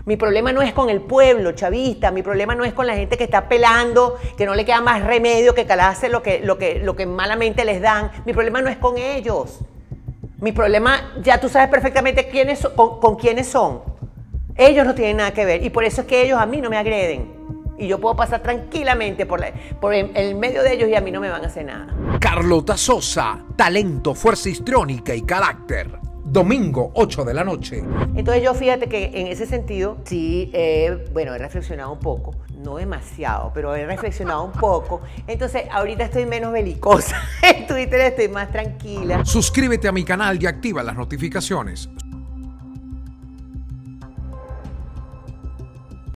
Mi problema no es con el pueblo chavista, mi problema no es con la gente que está pelando, que no le queda más remedio que calarse lo que malamente les dan. Mi problema no es con ellos. Mi problema, ya tú sabes perfectamente con quiénes son. Ellos no tienen nada que ver y por eso es que ellos a mí no me agreden. Y yo puedo pasar tranquilamente por el medio de ellos y a mí no me van a hacer nada. Carlota Sosa, talento, fuerza histriónica y carácter. Domingo, 8 de la noche. Entonces yo fíjate que en ese sentido, sí, bueno, he reflexionado un poco. No demasiado, pero he reflexionado un poco. Entonces ahorita estoy menos belicosa. En Twitter estoy más tranquila. Suscríbete a mi canal y activa las notificaciones.